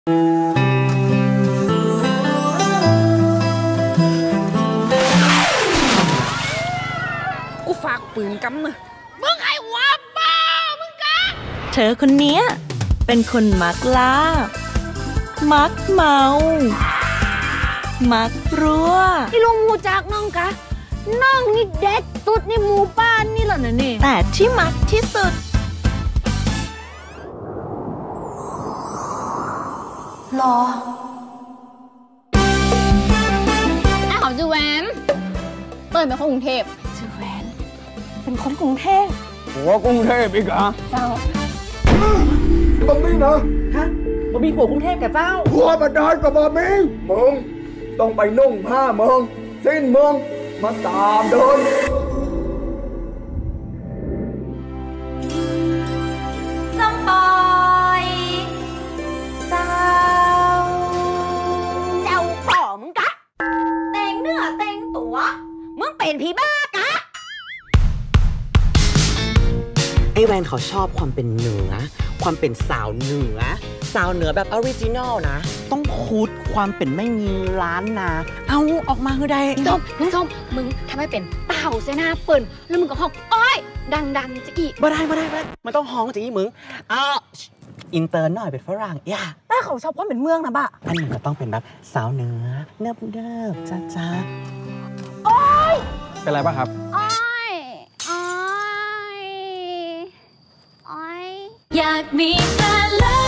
กูฝากปืนกำนะมึงไอ้หัวบ้ามึงกะเธอคนนี้เป็นคนมักล่ามักเมามักรั่วที่ลุงมูจากน้องกะน้องนี่เด็ดสุดในหมู่บ้านนี่แหละนะนี่แต่ที่มักที่สุดรอไอ้ของจูแวนเปิดเป็นคนกรุงเทพจูแวนเป็นคนกรุงเทพหัวกรุงเทพอีกเหรอเจ้าบะมี่นะฮะบะมี่ผัวกรุงเทพกับเจ้าหัวมาได้กับบะมี่มึงต้องไปนุ่งผ้ามึงสิ้นมึงมาตามเดินส้มปอยเจ้าพ่อมึงกะแต่งเนื้อแต่งตัวมึงเป็นผีบ้ากะไอแวนเขาชอบความเป็นเหนือความเป็นสาวเหนือแบบออริจินอลนะต้องพูดความเป็นไม่มีร้านนะเอาออกมาคือใดส้มมึงทำให้เป็นเต่าเสนาเปิ่นแล้วมึงก็ห้องอ้อยดังจะอีกบ่ได้มันต้องห้องจะอีมึงอินเตอร์หน่อยเป็นฝรั่งแต่เขาชอบความเป็นเมืองนะบะอันนี้ก็ต้องเป็นแบบสาวเหนือเนิบจ้าอ้อยเป็นไรป่ะครับอ้อยอยากมีแฟนแล้ว